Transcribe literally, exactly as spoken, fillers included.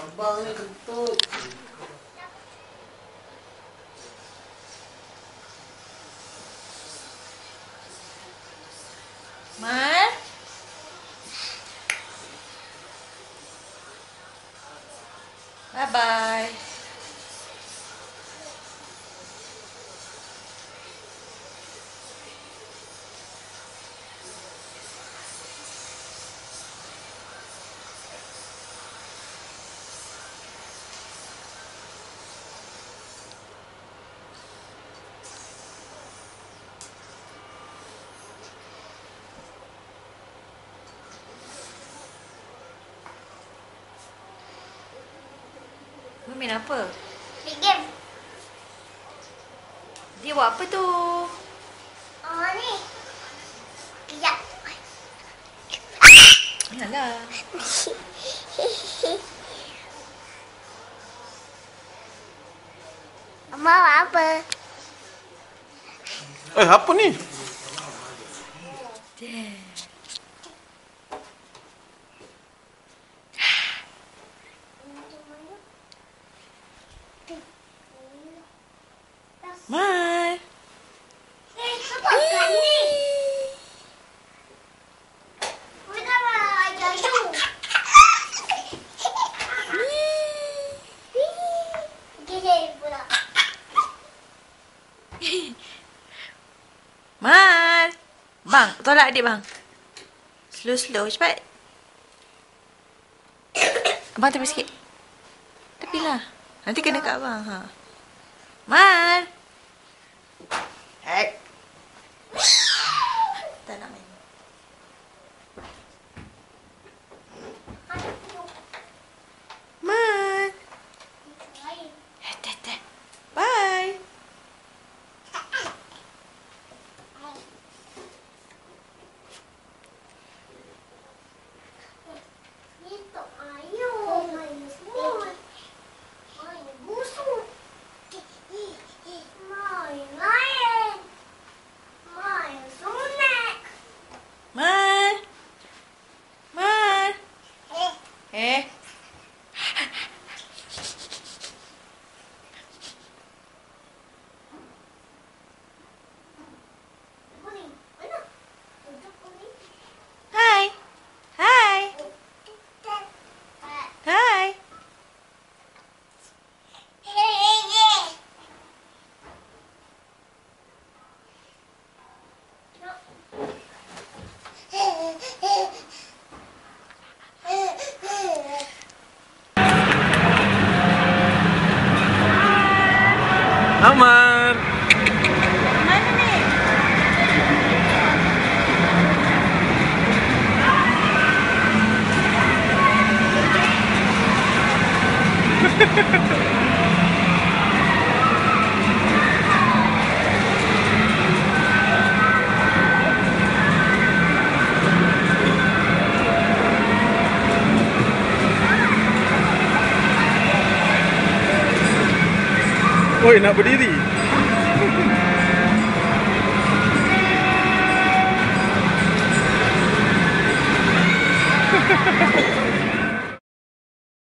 Abang ni kentut. Mar? Bye-bye. Main apa? Main game. Dia buat apa tu? Oh ni. Kejap. Alah. Ammar buat apa? Eh, apa ni? Mar. Eh, siapa kat ni? Kenapa ajar you? Gede pula. Mar. Bang, tolak adik bang. Slow-slow, cepat. Abang tepi sikit. Tepilah. Nanti kena kat abang. Ha. Mar. Hei. Tak nak main. Mar. Bye. Mar. Mar. Eh. Hai. Hai. Hai. Ammar. Mana ni? Oi, nak berdiri?